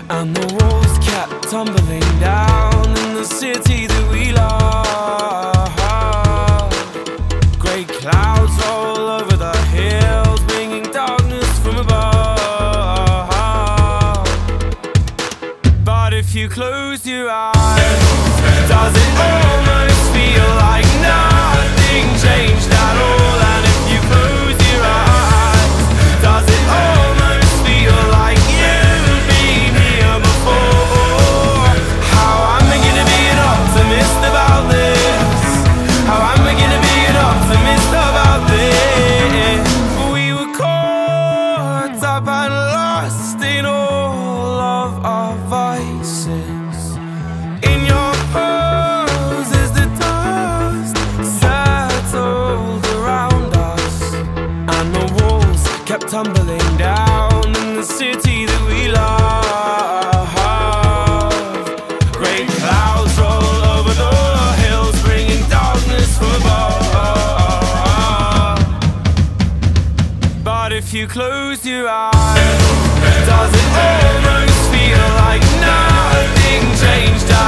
And the walls kept tumbling down in the city that we love. Grey clouds roll over the hills, bringing darkness from above. But if you close your eyes, does it almost feel like nothing changed at all? And if you close your eyes, does it almost feel like you've been here before? How am I gonna be an optimist about this? How am I gonna be an optimist about this? We were caught up and lost in all of our vices. In your pose as the dust settled around us, and the walls kept tumbling down in the city that we love. Great clouds roll over the hills, bringing darkness from above. But if you close your eyes, does it almost feel like nothing changed?